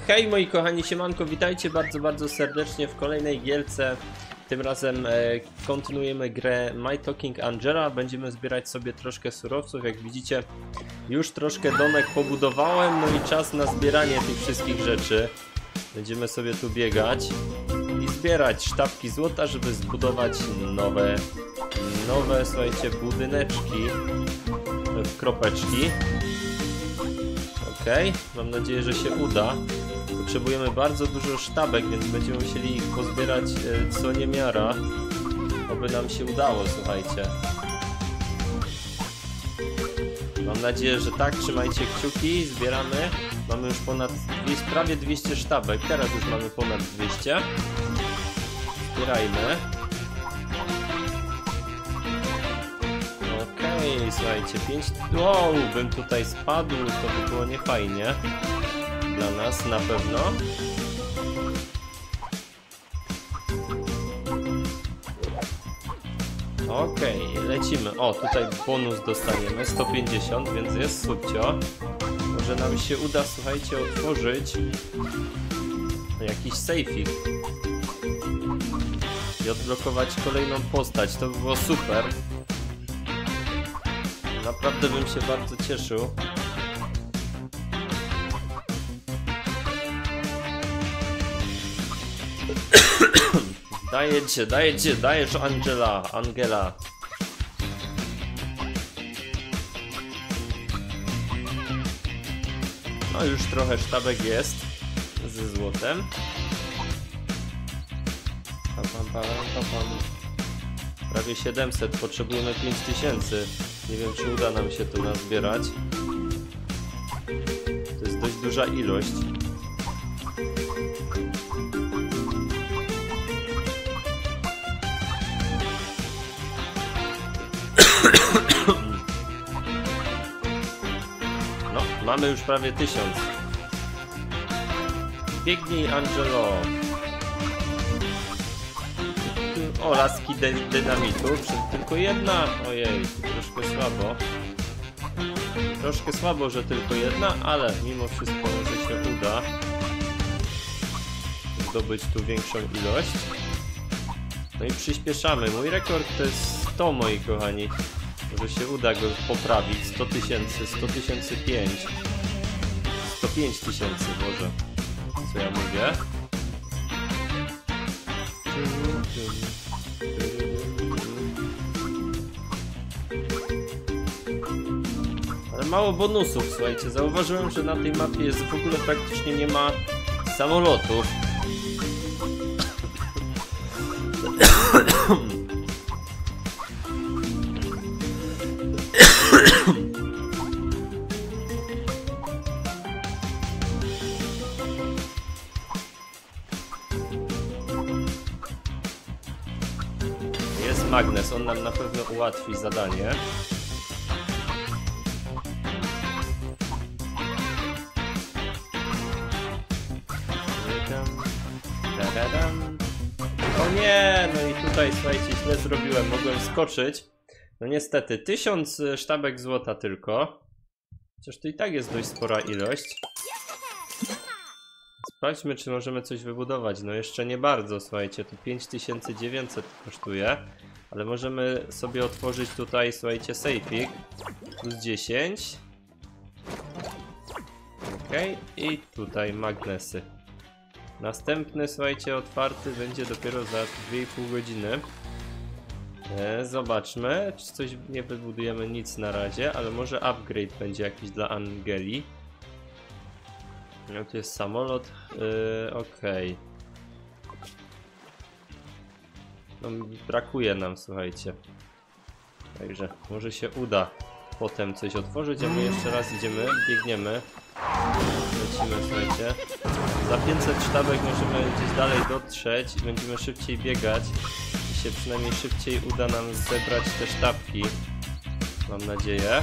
Hej moi kochani, siemanko, witajcie bardzo serdecznie w kolejnej gierce. Tym razem kontynuujemy grę My Talking Angela. Będziemy zbierać sobie troszkę surowców. Jak widzicie, już troszkę domek pobudowałem, no i czas na zbieranie tych wszystkich rzeczy. Będziemy sobie tu biegać i zbierać sztabki złota, żeby zbudować nowe, słuchajcie, budyneczki, kropeczki. Okej, mam nadzieję, że się uda. Potrzebujemy bardzo dużo sztabek, więc będziemy musieli ich pozbierać co niemiara. Oby nam się udało, słuchajcie. Mam nadzieję, że tak. Trzymajcie kciuki, zbieramy. Mamy już prawie 200 sztabek. Teraz już mamy ponad 200. Zbierajmy. Okej, słuchajcie, 5... Wow, bym tutaj spadł, to by było niefajnie. Dla nas na pewno. Okej, lecimy. O, tutaj bonus dostaniemy 150, więc jest subcio. Może nam się uda, słuchajcie, otworzyć jakiś sejfik i odblokować kolejną postać. To by było super. Naprawdę bym się bardzo cieszył. Dajesz Angela. No już trochę sztabek jest ze złotem. Prawie 700, potrzebujemy 5000. Nie wiem, czy uda nam się to nazbierać. To jest dość duża ilość. No, mamy już prawie 1000. Biegnij, Angelo. O, laski dynamitu. Tylko jedna. Ojej, troszkę słabo. Troszkę słabo, że tylko jedna, ale mimo wszystko może się uda zdobyć tu większą ilość. No i przyspieszamy. Mój rekord to jest 100, moi kochani. Może się uda go poprawić. 100 tysięcy, 100 tysięcy 5. 105 tysięcy, Boże. Co ja mówię? Ale mało bonusów, słuchajcie. Zauważyłem, że na tej mapie jest w ogóle praktycznie nie ma samolotów. Jest magnes, on nam na pewno ułatwi zadanie. O nie, no i tutaj, słuchajcie, źle zrobiłem, mogłem skoczyć. No niestety, 1000 sztabek złota tylko. Chociaż to i tak jest dość spora ilość. Sprawdźmy, czy możemy coś wybudować. No jeszcze nie bardzo, słuchajcie, to 5900 kosztuje. Ale możemy sobie otworzyć tutaj, słuchajcie, sejfik. Plus 10. Okej, i tutaj magnesy. Następny, słuchajcie, otwarty będzie dopiero za 2,5 godziny. Zobaczmy, czy coś nie wybudujemy, nic na razie, ale może upgrade będzie jakiś dla Angeli. No tu jest samolot, okej. No, brakuje nam, słuchajcie. Także może się uda potem coś otworzyć, a my jeszcze raz idziemy, biegniemy. Lecimy, słuchajcie. Za 500 sztabek możemy gdzieś dalej dotrzeć i będziemy szybciej biegać. I się przynajmniej szybciej uda nam zebrać te sztabki. Mam nadzieję.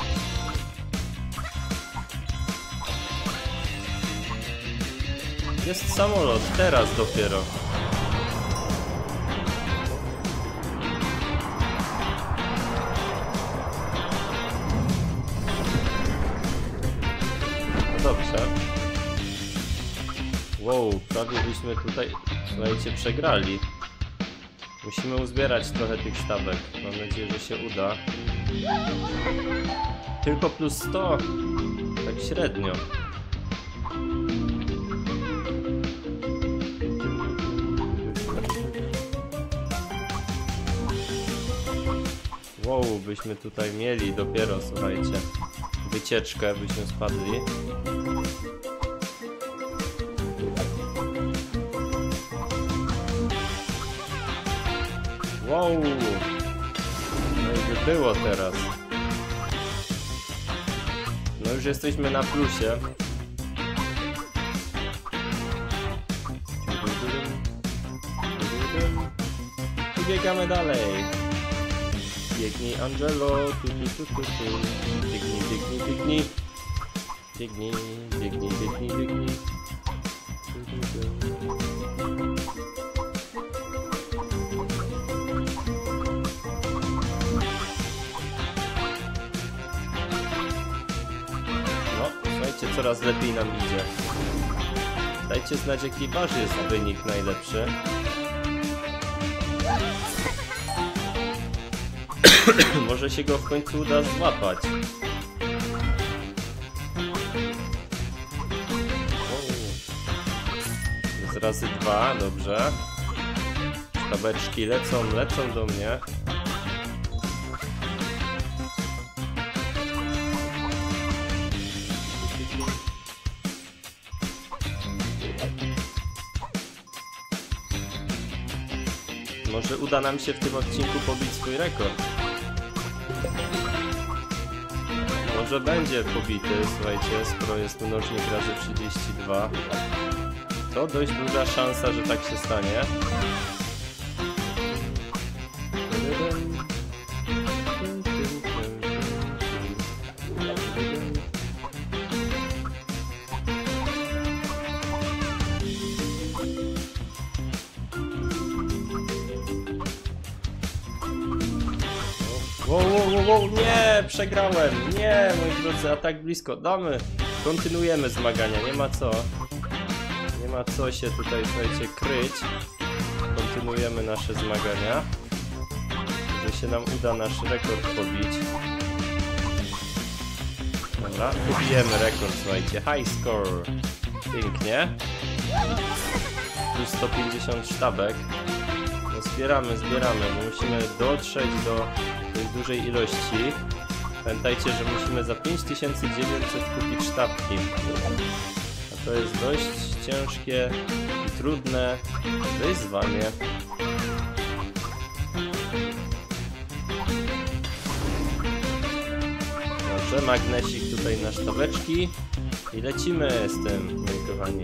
Jest samolot, teraz dopiero. dobrze. Wow, prawie byśmy tutaj, słuchajcie, przegrali. Musimy uzbierać trochę tych sztabek. Mam nadzieję, że się uda. Tylko plus 100. Tak średnio. Wow, byśmy tutaj mieli dopiero, słuchajcie, wycieczkę, byśmy spadli. Wow! No i by było teraz. No już jesteśmy na plusie. I biegamy dalej. Biegnij, Angelo, Biegnij, biegnij, biegnij. Biegnij, biegnij, biegnij, biegnij. No, słuchajcie, coraz lepiej nam idzie. Dajcie znać, jaki wasz jest wynik najlepszy. Może się go w końcu uda złapać. Z razy 2, dobrze. Sztabeczki lecą do mnie. Może uda nam się w tym odcinku pobić swój rekord. Może będzie pobity, słuchajcie, skoro jest mnożnik razy 32. To dość duża szansa, że tak się stanie. Wow, nie, przegrałem, nie, moi drodzy, a tak blisko, damy, kontynuujemy zmagania, nie ma co się tutaj, słuchajcie, kryć, kontynuujemy nasze zmagania, że się nam uda nasz rekord pobić. Dobra, pobijemy rekord, słuchajcie, high score, pięknie, plus 150 sztabek, no zbieramy, bo musimy dotrzeć do tej dużej ilości. Pamiętajcie, że musimy za 5900 kupić sztabki. A to jest dość ciężkie i trudne wyzwanie. Dobrze, magnesik tutaj na sztabeczki i lecimy z tym, moi kochani.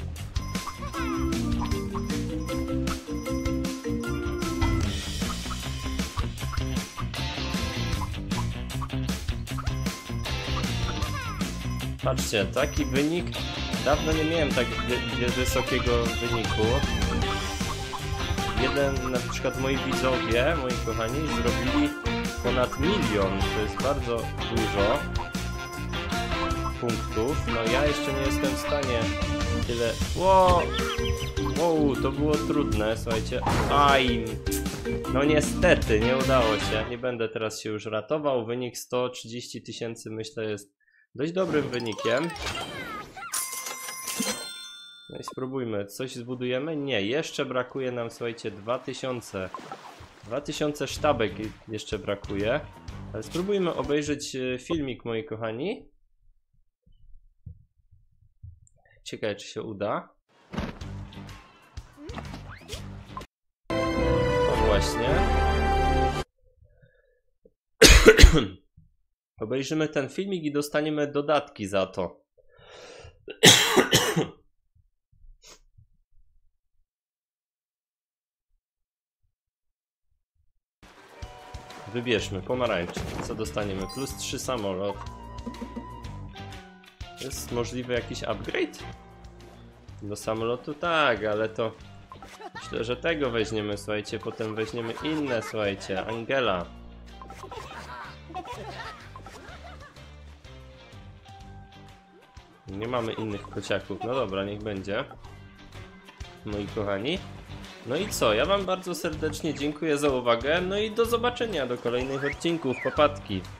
Patrzcie, taki wynik, dawno nie miałem tak wysokiego wyniku. Na przykład moi widzowie, moi kochani, zrobili ponad 1 000 000, to jest bardzo dużo punktów. No ja jeszcze nie jestem w stanie tyle... Wow, to było trudne, słuchajcie. Aj, no niestety, nie udało się, nie będę teraz się już ratował. Wynik 130 000 myślę jest dość dobrym wynikiem. No i spróbujmy. Coś zbudujemy? Nie, jeszcze brakuje nam, słuchajcie, 2000 sztabek jeszcze brakuje. Ale spróbujmy obejrzeć filmik, moi kochani. Ciekawe, czy się uda. O właśnie. Obejrzymy ten filmik i dostaniemy dodatki za to. Wybierzmy pomarańczy. Co dostaniemy? Plus 3 samolot. Jest możliwy jakiś upgrade? Do samolotu? Tak, ale to... Myślę, że tego weźmiemy, słuchajcie. Potem weźmiemy inne, słuchajcie. Angela. Nie mamy innych kociaków. No dobra, niech będzie. moi kochani. No i co, ja wam bardzo serdecznie dziękuję za uwagę, no i do zobaczenia do kolejnych odcinków, popatki.